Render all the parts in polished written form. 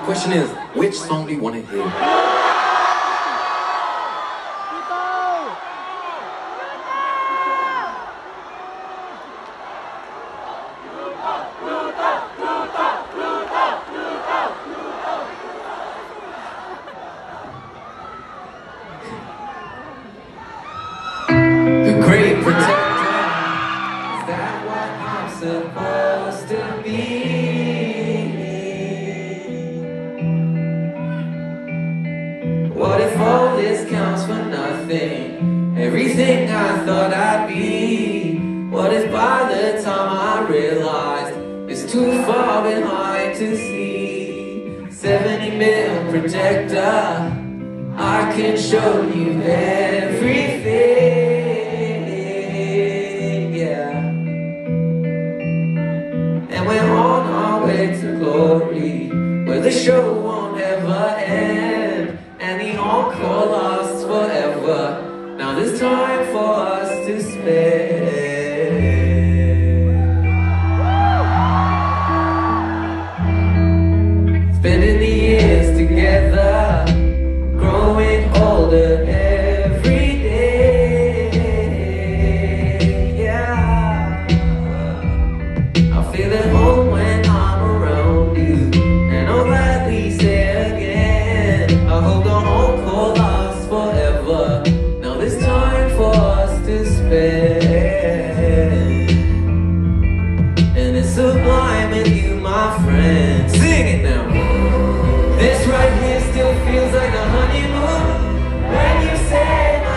Question is, which song do you want to hear? The great protector, is that what I'm supposed to be? What if all this counts for nothing? Everything I thought I'd be. What if by the time I realized it's too far behind to see? 70mm projector, I can show you everything, yeah. And we're on our way to glory, where the show won't ever end, and the encore lasts forever. Now there's time for us to spend. Spending the years together, growing older every day, yeah. I feel at home when I'm around you, and I'll gladly say again, I hope the encore lasts forever. Now there's time for us to spend, and it's sublime with you, my friend. Sing it now. This right here still feels like a honeymoon when you say my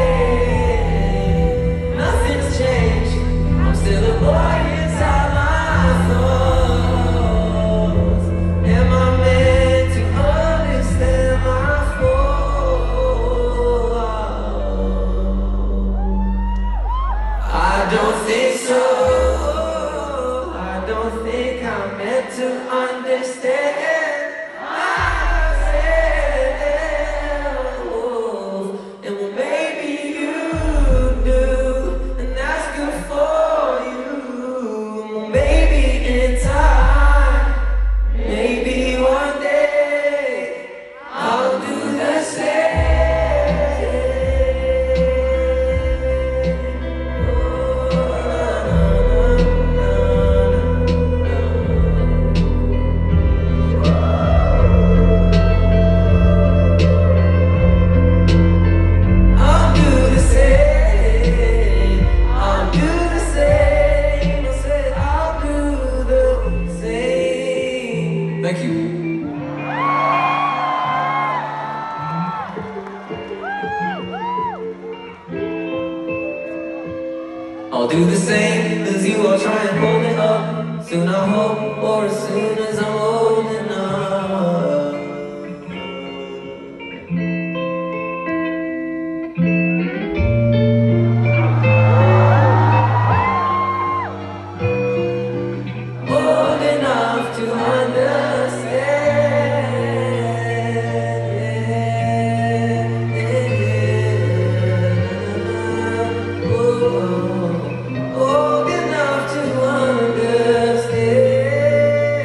name. Nothing's changed, I'm still a boy inside my thoughts. Am I meant to understand my fault? I don't think so. I don't think I'm meant to understand. Thank you. I'll do the same as you, I'll try and hold it up. Soon I hope, or as soon as I'm old enough. Old enough to understand.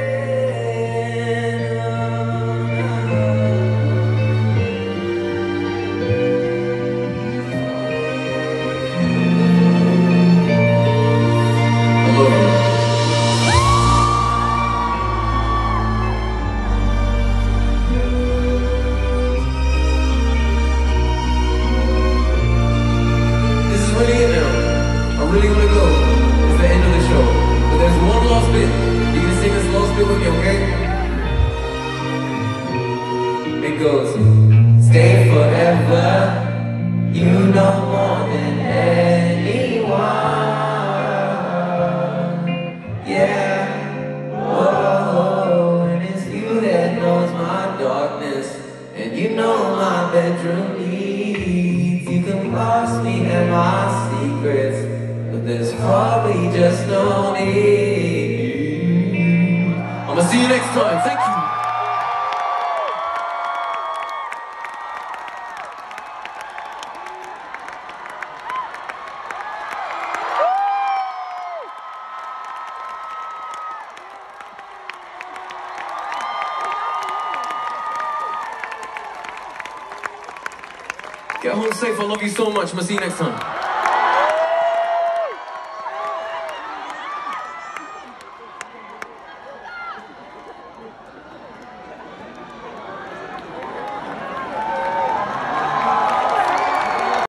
Get home safe. I love you so much. I'm gonna see you next time.